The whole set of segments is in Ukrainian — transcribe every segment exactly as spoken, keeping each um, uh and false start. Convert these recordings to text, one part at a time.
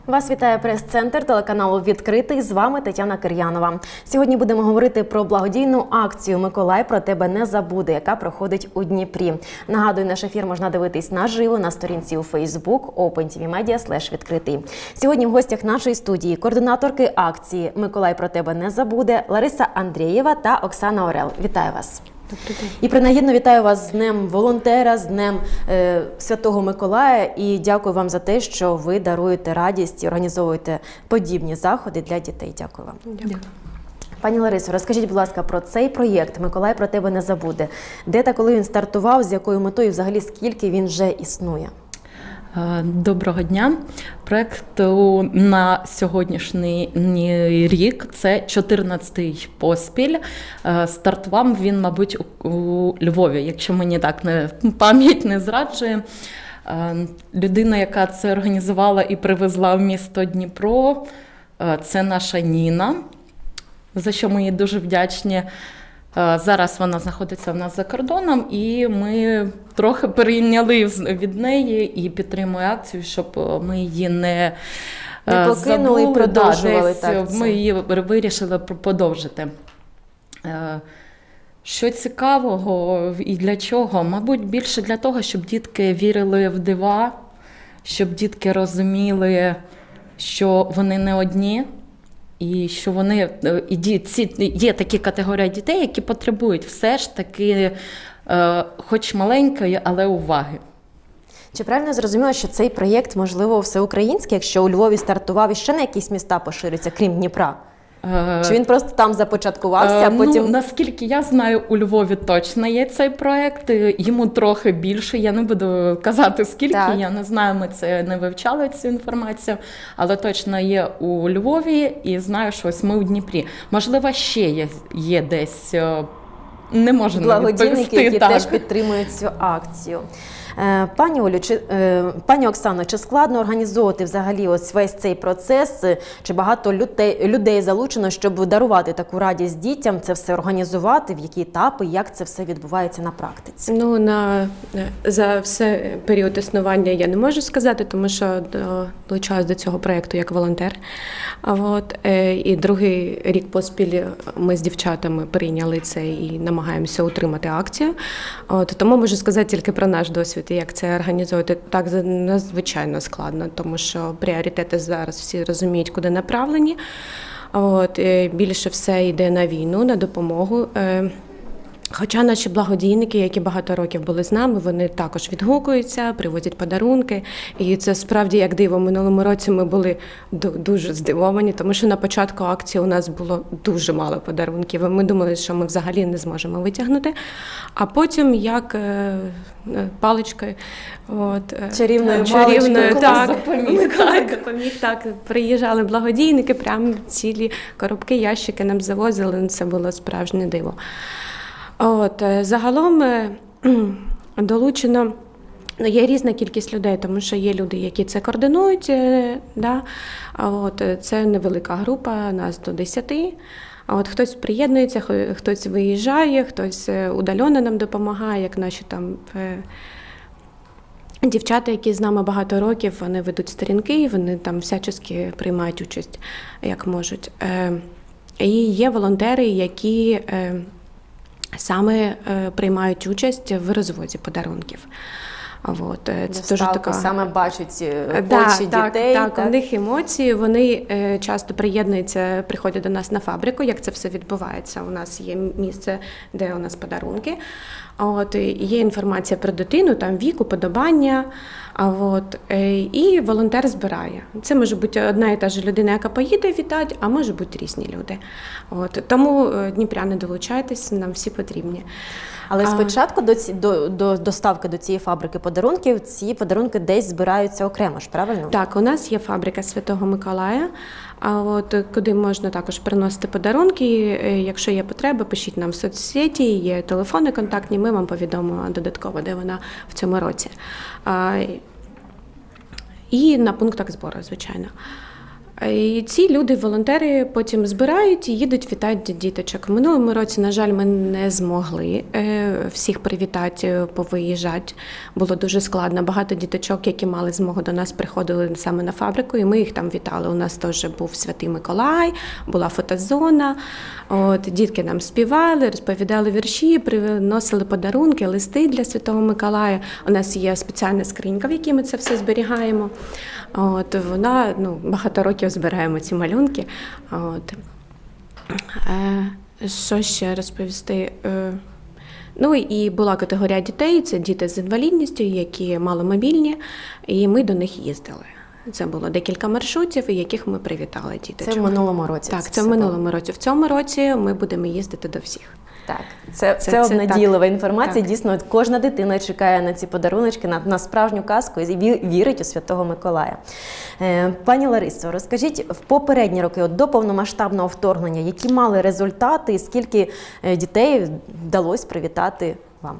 Вас вітає прес-центр телеканалу «Відкритий». З вами Тетяна Кир'янова. Сьогодні будемо говорити про благодійну акцію «Миколай про тебе не забуде», яка проходить у Дніпрі. Нагадую, наш ефір можна дивитись наживо на сторінці у Facebook OpenTVMedia слеш відкритий. Сьогодні в гостях нашої студії координаторки акції «Миколай про тебе не забуде» Лариса Андрієва та Оксана Орел. Вітаю вас! І принагідно вітаю вас з Днем волонтера, з Днем е, Святого Миколая і дякую вам за те, що ви даруєте радість і організовуєте подібні заходи для дітей. Дякую вам. Дякую. Пані Ларисо, розкажіть, будь ласка, про цей проєкт «Миколай про тебе не забуде». Де та коли він стартував, з якою метою, взагалі скільки він вже існує? Доброго дня. Проєкт на сьогоднішній рік – це чотирнадцятий поспіль. Стартував він, мабуть, у Львові, якщо мені так не, пам'ять не зраджує. Людина, яка це організувала і привезла в місто Дніпро, це наша Ніна, за що ми їй дуже вдячні. Зараз вона знаходиться в нас за кордоном, і ми трохи перейняли від неї і підтримуємо акцію, щоб ми її не, не покинули і продовжували. Да, так, ми її вирішили подовжити. Що цікавого і для чого? Мабуть, більше для того, щоб дітки вірили в дива, щоб дітки розуміли, що вони не одні. І що вони, і ці, є такі категорії дітей, які потребують все ж таки, е, хоч маленької, але уваги. Чи правильно зрозуміло, що цей проєкт, можливо, всеукраїнський, якщо у Львові стартував і ще на якісь міста пошириться, крім Дніпра? Чи він просто там започаткувався, а потім… Ну, наскільки я знаю, у Львові точно є цей проєкт, йому трохи більше, я не буду казати скільки, так. Я не знаю, ми це не вивчали, цю інформацію, але точно є у Львові і знаю, що ось ми у Дніпрі. Можливо, ще є, є десь, не можу навіть відповісти. Благодійники, які так. теж підтримують цю акцію. Пані Олю, чи, пані Оксано, чи складно організовувати взагалі ось весь цей процес? Чи багато людей, людей залучено, щоб дарувати таку радість дітям, це все організувати, в які етапи, як це все відбувається на практиці? Ну, на, за все період існування я не можу сказати, тому що долучалась до цього проєкту як волонтер. От, і другий рік поспіль ми з дівчатами прийняли це і намагаємося утримати акцію. От, тому можу сказати тільки про наш досвід. Як це організувати, так надзвичайно складно, тому що пріоритети зараз всі розуміють, куди направлені. От, більше все йде на війну, на допомогу. Хоча наші благодійники, які багато років були з нами, вони також відгукуються, привозять подарунки. І це справді як диво. Минулому році ми були дуже здивовані, тому що на початку акції у нас було дуже мало подарунків. І ми думали, що ми взагалі не зможемо витягнути. А потім як паличкою, от, чарівною, чарівною паличкою, так, допоміг, так, допоміг, так, приїжджали благодійники, прямо цілі коробки, ящики нам завозили, це було справжнє диво. От, загалом долучено, є різна кількість людей, тому що є люди, які це координують, да? От, це невелика група, нас до десяти. От, хтось приєднується, хтось виїжджає, хтось удалено нам допомагає, як наші там дівчата, які з нами багато років, вони ведуть сторінки, вони там всячески приймають участь, як можуть. І є волонтери, які саме е, приймають участь в розвозі подарунків. От, це дуже така... саме бачать да, очі так, дітей. Так, так, у них емоції, вони е, часто приєднуються, приходять до нас на фабрику, як це все відбувається. У нас є місце, де у нас подарунки. От, є інформація про дитину, там вік, уподобання. А от, е, і волонтер збирає. Це може бути одна і та ж людина, яка поїде віддати, а може бути різні люди. От, тому дніпряни, долучайтесь, нам всі потрібні. Але спочатку до, ці, до, до доставки до цієї фабрики подарунків, ці подарунки десь збираються окремо ж, правильно? Так, у нас є фабрика Святого Миколая, а от, куди можна також приносити подарунки. Якщо є потреба, пишіть нам в соцсеті, є телефони контактні, ми вам повідомимо додатково, де вона в цьому році. А, і на пунктах збору, звичайно. І ці люди, волонтери, потім збирають і їдуть вітати діточок. В минулому році, на жаль, ми не змогли всіх привітати, повиїжджати. Було дуже складно. Багато діточок, які мали змогу, до нас приходили саме на фабрику, і ми їх там вітали. У нас теж був Святий Миколай, була фотозона. От, дітки нам співали, розповідали вірші, приносили подарунки, листи для Святого Миколая. У нас є спеціальна скринька, в якій ми це все зберігаємо. От, вона, ну, багато років збираємо ці малюнки. От. Е, що ще розповісти? Е, ну і була категорія дітей, це діти з інвалідністю, які маломобільні, і ми до них їздили. Це було декілька маршрутів, яких ми привітали діточок. Це в минулому році? Так, це в минулому році. В цьому році ми будемо їздити до всіх. Так, це, це, це, це обнадійлива так. інформація. Так. Дійсно, кожна дитина чекає на ці подаруночки, на, на справжню казку і ві- вірить у Святого Миколая. Е, пані Ларисо, розкажіть, в попередні роки, от до повномасштабного вторгнення, які мали результати і скільки е, дітей вдалося привітати вам?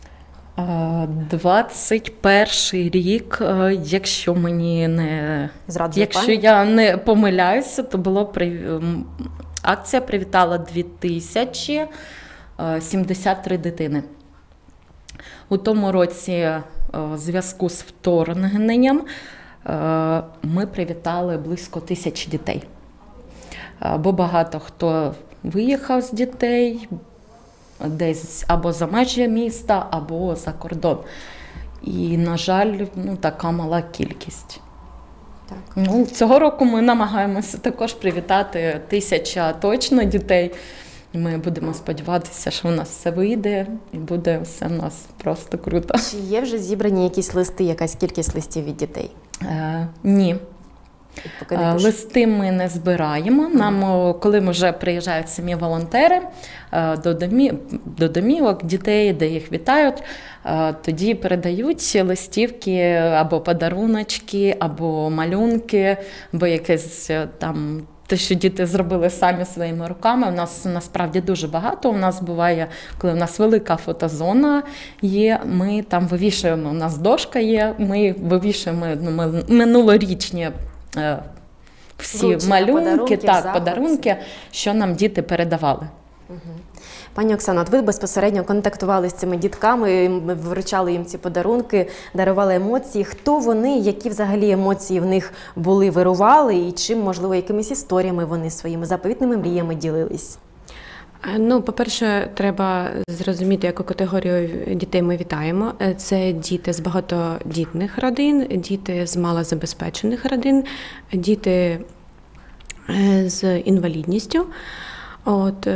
двадцять перший рік, е, якщо мені не Зраджує якщо пам'ять? я не помиляюся, то було при м, акція привітала дві тисячі сімдесят три дитини. У тому році е, в зв'язку з вторгненням е, ми привітали близько тисячі дітей. Е, Бо багато хто виїхав з дітей десь або за межі міста, або за кордон. І, на жаль, ну, така мала кількість. Так. Ну, цього року ми намагаємося також привітати тисяча точно дітей. І ми будемо сподіватися, що у нас все вийде і буде все у нас просто круто. Чи є вже зібрані якісь листи, якась кількість листів від дітей? Е, ні. Поки не Е, пишуть. Листи ми не збираємо. Нам, о, коли вже приїжджають самі волонтери е, до, домі, до домівок дітей, де їх вітають, е, тоді передають листівки або подаруночки, або малюнки, або якесь е, там те, що діти зробили самі своїми руками. У нас насправді дуже багато. У нас буває, коли у нас велика фотозона є, ми там вивішуємо, у нас дошка є, ми вивішуємо ну, ми, минулорічні е, всі Вручення малюнки, подарунків, так, записи. подарунки, що нам діти передавали. Пані Оксано, от ви безпосередньо контактували з цими дітками, вручали їм ці подарунки, дарували емоції. Хто вони, які взагалі емоції в них були, вирували, і чим, можливо, якимись історіями вони своїми заповітними мріями ділились? Ну, по-перше, треба зрозуміти, яку категорію дітей ми вітаємо. Це діти з багатодітних родин, діти з малозабезпечених родин, діти з інвалідністю. От,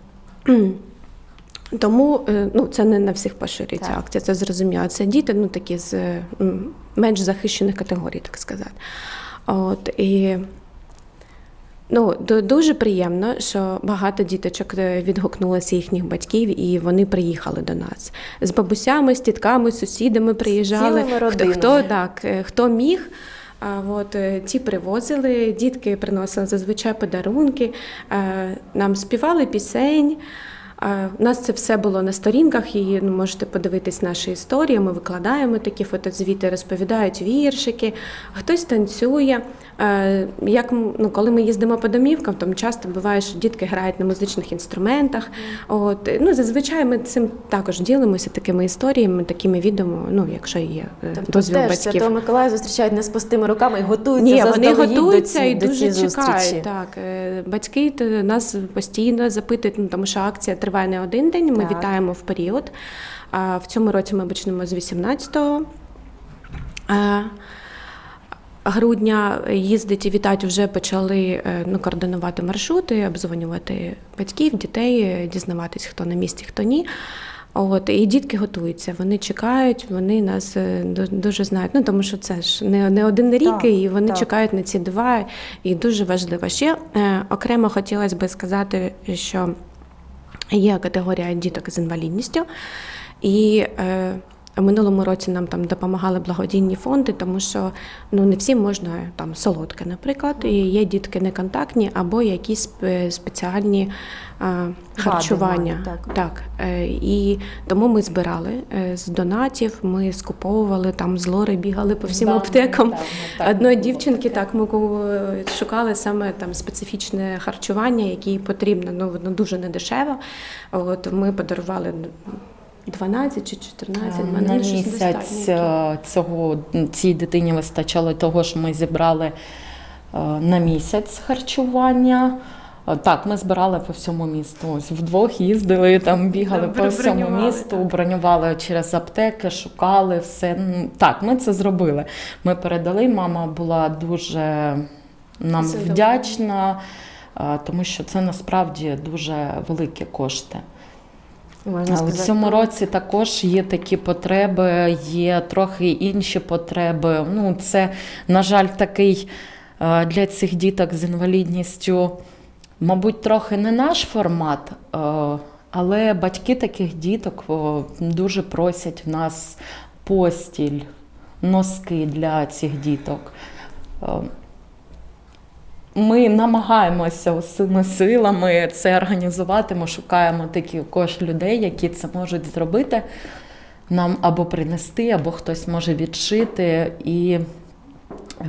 тому ну, це не на всіх поширюється Так. акція, це зрозуміло. Це діти ну, такі з менш захищених категорій, так сказати. От, і Ну, дуже приємно, що багато діточок відгукнулося їхніх батьків, і вони приїхали до нас. З бабусями, з тітками, з сусідами приїжджали. Цілими Хто, родинами. хто, так, хто міг, а, от, ті привозили, дітки приносили зазвичай подарунки, а, нам співали пісень. А, у нас це все було на сторінках, і ну, можете подивитись наші історії, ми викладаємо такі фотозвіти, розповідають віршики, хтось танцює. Як, ну, коли ми їздимо по домівкам, там часто буває, що дітки грають на музичних інструментах. От, ну, зазвичай ми цим також ділимося такими історіями, такими відео, ну, якщо є Тобто дозвіл теж батьків. Святого Миколая зустрічають не з пустими руками і готуються Ні, вони заздалегідь готуються до ці, і до дуже цієї зустрічі. чекають. Так. Батьки нас постійно запитують, ну, тому що акція триває не один день, ми Так. вітаємо в період. А в цьому році ми почнемо з вісімнадцятого грудня їздить і вітають, вже почали ну, координувати маршрути, обдзвонювати батьків, дітей, дізнаватись, хто на місці, хто ні. От, і дітки готуються, вони чекають, вони нас дуже знають, ну, тому що це ж не, не один рік, Так, і вони так. чекають на ці два, і дуже важливо. Ще е, окремо хотілося б сказати, що є категорія діток з інвалідністю, і е, В минулому році нам там допомагали благодійні фонди, тому що ну не всім можна там солодке, наприклад, і є дітки неконтактні або якісь спе- спеціальні а, харчування. мають, так. Так, е, і тому ми збирали е, з донатів, ми скуповували там з Лори, бігали по всім Да, аптекам. да, так, Одної було дівчинки таке. так ми ку- шукали саме там специфічне харчування, яке їй потрібно, ну воно дуже недешево. От ми подарували дванадцять чи чотирнадцять, в мене На ну, щось місяць достатньо. е, цього, цій дитині вистачало того, що ми зібрали е, на місяць харчування. Е, Так, ми збирали по всьому місту. Ось вдвох їздили, там бігали Да, по всьому бронювали, місту, так. бронювали через аптеки, шукали все. Ну, Так, ми це зробили. Ми передали, мама була дуже нам Задоволена. вдячна, е, тому що це насправді дуже великі кошти. Можна А у сказати, цьому році також є такі потреби, є трохи інші потреби. Ну, це, на жаль, такий е, для цих діток з інвалідністю, мабуть, трохи не наш формат, е, але батьки таких діток о, дуже просять в нас постіль, носки для цих діток. Е, Ми намагаємося усіма силами це організувати. Ми шукаємо таких людей, які це можуть зробити, нам або принести, або хтось може відшити. І е,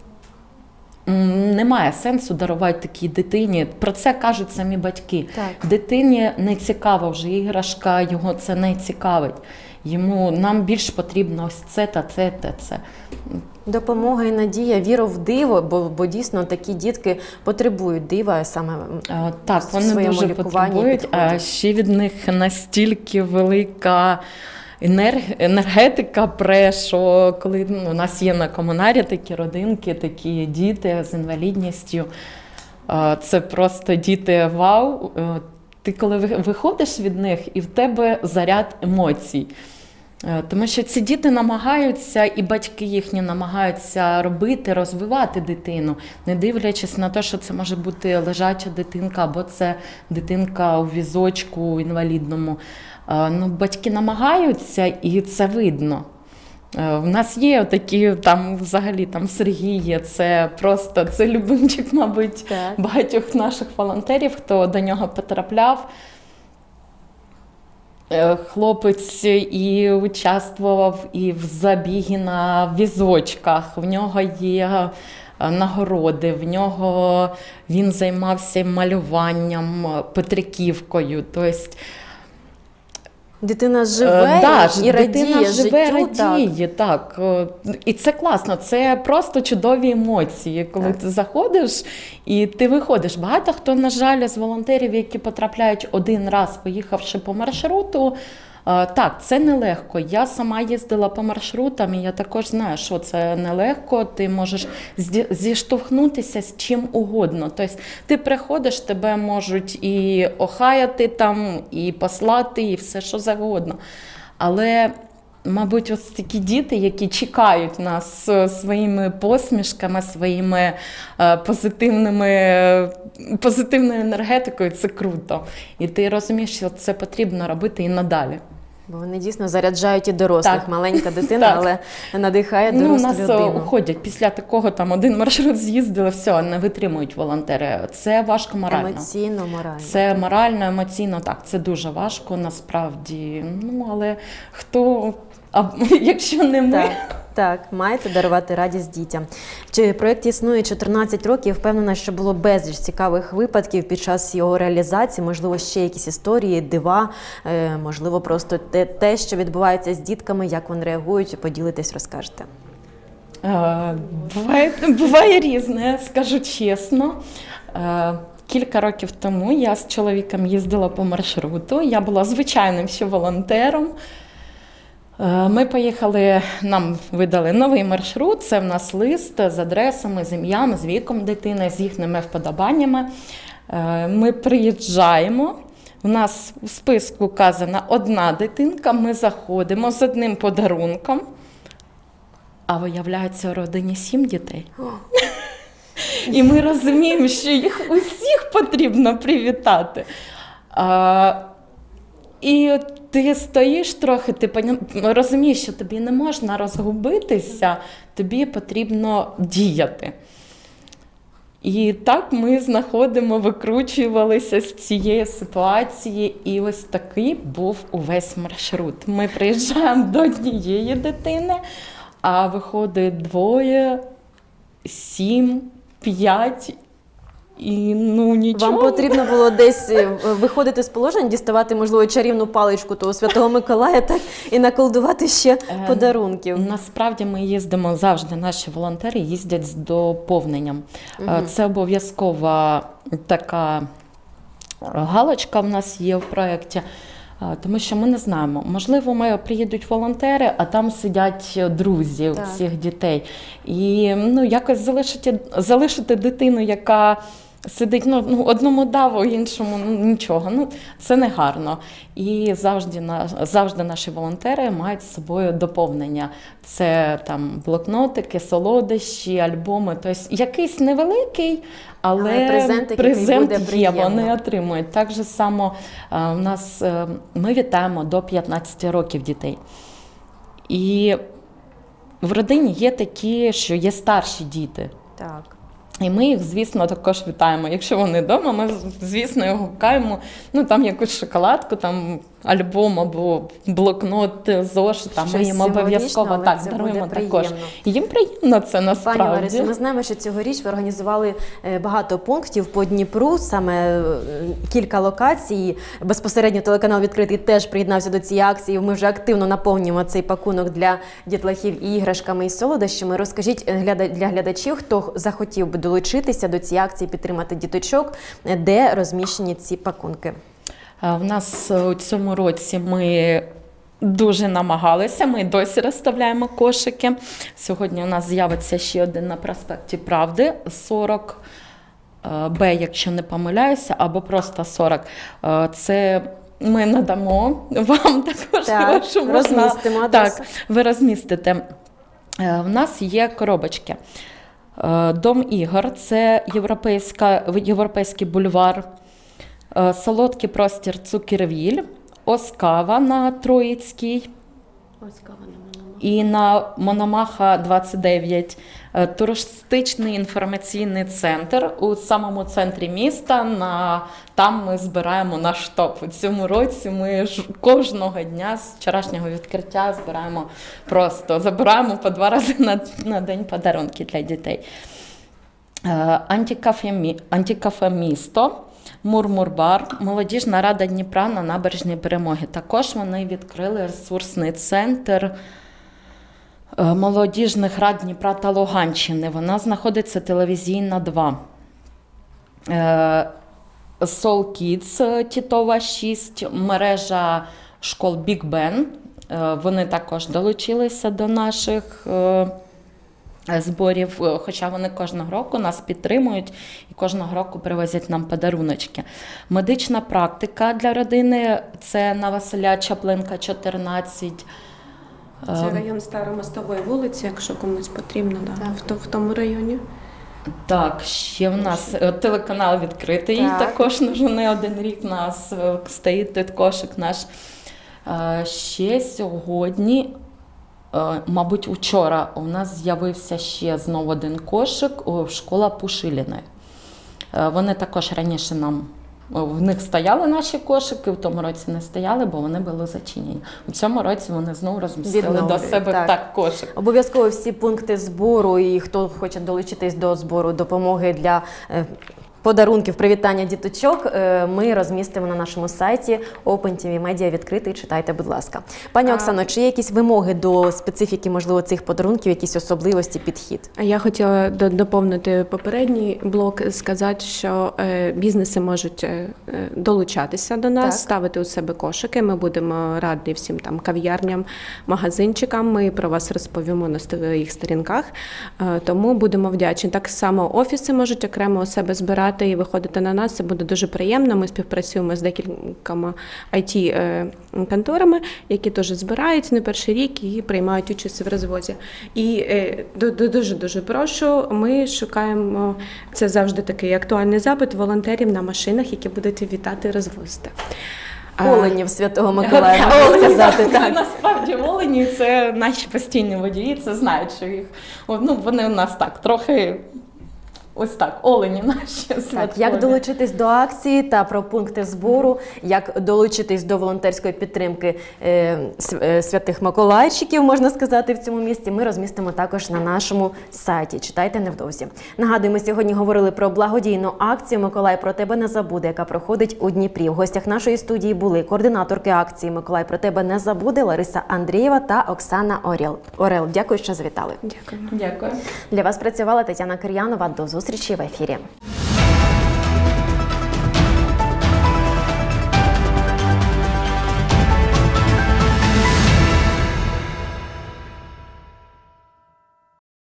м, немає сенсу дарувати такій дитині. Про це кажуть самі батьки. Так. Дитині не цікава вже іграшка, його це не цікавить. Йому нам більш потрібно ось це та це та це. допомога і надія, віра в диво, бо, бо дійсно такі дітки потребують дива саме А, Так, в вони своєму дуже лікуванні потребують, а підходять. ще від них настільки велика енерг- енергетика пре, що коли ну, у нас є на комунарі такі родинки, такі діти з інвалідністю, а, це просто діти вау. Е, Ти коли ви- виходиш від них, і в тебе заряд емоцій. Е, Тому що ці діти намагаються, і батьки їхні намагаються робити, розвивати дитину, не дивлячись на те, що це може бути лежача дитинка, або це дитинка у візочку інвалідному. Е, Ну, батьки намагаються, і це видно. Е, У нас є такі, там взагалі там Сергій є, це просто це любимчик, мабуть, Так. багатьох наших волонтерів, хто до нього потрапляв. Е, Хлопець і участвував і в забігі на візочках, в нього є е, нагороди, в нього він займався малюванням, е, Петриківкою. Тобто, Дитина живе Е, да, і радіє дитина живе, життю. так. радіє, так. Е, І це класно, це просто чудові емоції, коли Так. ти заходиш і ти виходиш. Багато хто, на жаль, з волонтерів, які потрапляють один раз, поїхавши по маршруту, е, так, це нелегко. Я сама їздила по маршрутам, і я також знаю, що це нелегко. Ти можеш зді- зіштовхнутися з чим угодно. Тобто ти приходиш, тебе можуть і охаяти там, і послати, і все що завгодно. Але, мабуть, ось такі діти, які чекають нас е, своїми посмішками, своїми е, позитивними, е, позитивною енергетикою, це круто. І ти розумієш, що це потрібно робити і надалі. Бо вони дійсно заряджають і дорослих. Так. Маленька дитина, Так. але надихає Ну, у дорослу нас е, людину. уходять після такого, там один маршрут з'їздили, все, не витримують волонтери. Це важко морально. Емоційно, морально. Це морально, емоційно, так, це дуже важко насправді. Ну, але хто, а, якщо не ми, Так, так, маєте дарувати радість дітям. Чи проєкт існує чотирнадцять років, впевнена, що було безліч цікавих випадків під час його реалізації, можливо, ще якісь історії, дива, е, можливо, просто те, те, що відбувається з дітками, як вони реагують, поділитесь, розкажете. Е, Буває, буває різне, скажу чесно. Е, Кілька років тому я з чоловіком їздила по маршруту, я була звичайним ще волонтером. Е, Ми поїхали, нам видали новий маршрут, це в нас лист з адресами, з ім'ям, з віком дитини, з їхніми вподобаннями. Е, Ми приїжджаємо, у нас в списку вказана одна дитинка, ми заходимо з одним подарунком, а виявляється, у родині сім дітей. І ми розуміємо, що їх усіх потрібно привітати. А, і ти стоїш трохи, ти понім- розумієш, що тобі не можна розгубитися, тобі потрібно діяти. І так ми знаходимо, викручувалися з цієї ситуації, і ось такий був увесь маршрут. Ми приїжджаємо до однієї дитини, а виходить двоє, сім, п'ять, і ну нічого. Вам потрібно було десь е, виходити з положення, діставати, можливо, чарівну паличку того Святого Миколая, так, і наколдувати ще подарунків. Насправді ми їздимо завжди, наші волонтери їздять з доповненням. Е, Це обов'язкова така галочка в нас є в проєкті. Е, Тому що ми не знаємо, можливо, ми приїдуть волонтери, а там сидять друзі Так. всіх дітей. І ну, якось залишити, залишити дитину, яка сидить, ну, ну одному дав, іншому ну, нічого. Ну, це не гарно. І завжди, на, завжди наші волонтери мають з собою доповнення. Це там блокнотики, солодощі, альбоми. Тобто якийсь невеликий, але, Але презент, який презент буде є, приємно. вони отримують. Так же само е, в нас, е, ми вітаємо до п'ятнадцяти років дітей. І в родині є такі, що є старші діти. Так. І ми їх, звісно, також вітаємо. Якщо вони вдома, ми, звісно, їх гукаємо, ну, там якусь шоколадку, там альбом або блокнот, зошит, там ми Щось їм обов'язково символічне, так але це даруємо буде також. приємно. І їм приємно це насправді. Пані Ларисо, ми знаємо, що цьогоріч ви організували е, багато пунктів по Дніпру, саме е, кілька локацій. Безпосередньо телеканал «Відкритий» теж приєднався до цієї акції. Ми вже активно наповнюємо цей пакунок для дітлахів і іграшками, і солодощами. Розкажіть е, гляда- для глядачів, хто захотів би долучитися до цієї акції, підтримати діточок, е, де розміщені ці пакунки. А в нас у цьому році ми дуже намагалися, ми досі розставляємо кошики. Сьогодні у нас з'явиться ще один на проспекті Правди, сорок Б, якщо не помиляюся, або просто сорок. Е, Це ми надамо вам також, Так, що можна, розмістимо адресу. так, ви розмістите. Е, В нас є коробочки. Е, Дом ігор – це європейська, європейський бульвар. Е, Солодкий простір Цукервіль, Оскава на Троїцькій і на Мономаха двадцять дев'ять. Е, Туристичний інформаційний центр у самому центрі міста. На, там ми збираємо наш топ. У цьому році ми ж кожного дня з вчорашнього відкриття збираємо просто, забираємо по два рази на, на день подарунки для дітей. Е, Антикафе, Мі- Антикафе місто, Мурмурбар, Молодіжна рада Дніпра на набережній Перемоги. Також вони відкрили ресурсний центр е, молодіжних рад Дніпра та Луганщини. Вона знаходиться телевізійна два. Е, Soul Kids Тітова шість, мережа школ Big Ben. Е, Вони також долучилися до наших е, зборів, е, хоча вони кожного року нас підтримують і кожного року привозять нам подаруночки. Медична практика для родини – це на Василя Чаплинка, чотирнадцять. Це район Старомостової вулиці, якщо комусь потрібно, да, в, то- в тому районі. Так, ще в нас е, телеканал «Відкритий», Так. також вже не один рік нас е, стоїть тут кошик наш. Е, Ще сьогодні, е, мабуть, вчора у нас з'явився ще знову один кошик у школа Пушиліної. Е, Вони також раніше нам, в них стояли наші кошики, в тому році не стояли, бо вони були зачинені. У цьому році вони знову розмістили до Відновлюють, себе так. так кошик. Обов'язково всі пункти збору, і хто хоче долучитись до збору допомоги для е, подарунків, привітання діточок, е, ми розмістимо на нашому сайті Open ті ві Media відкритий. Читайте, будь ласка. Пані А- Оксано, чи є якісь вимоги до специфіки, можливо, цих подарунків, якісь особливості, підхід? А я хотіла до- доповнити попередній блок, сказати, що е, бізнеси можуть е, е, долучатися до нас, Так. ставити у себе кошики. Ми будемо раді всім там кав'ярням, магазинчикам. Ми про вас розповімо на своїх сторінках. Е, тому будемо вдячні. Так само офіси можуть окремо у себе збирати і виходити на нас. Це буде дуже приємно. Ми співпрацюємо з декількома ай ті-конторами, які теж збирають не перший рік і приймають участь в розвозі. І е, ду- ду- дуже-дуже прошу, ми шукаємо, це завжди такий актуальний запит, волонтерів на машинах, які будуть вітати і розвозити. А, Оленів Святого Миколая, можна сказати. Це Так. насправді олені, це наші постійні водії, це знають, що їх, ну, вони у нас так, трохи, ось так, олені наші Так, святкові. як долучитись до акції та про пункти збору, як долучитись до волонтерської підтримки е, св- е, святих Миколайчиків, можна сказати, в цьому місті, ми розмістимо також на нашому сайті. Читайте невдовзі. Нагадую, ми сьогодні говорили про благодійну акцію «Миколай про тебе не забуде», яка проходить у Дніпрі. В гостях нашої студії були координаторки акції «Миколай про тебе не забуде» Лариса Андрієва та Оксана Орел. Орел. Дякую, що завітали. Дякую. Дякую. Для вас працювала Тетяна Кир'янова. До зустрічі в ефірі.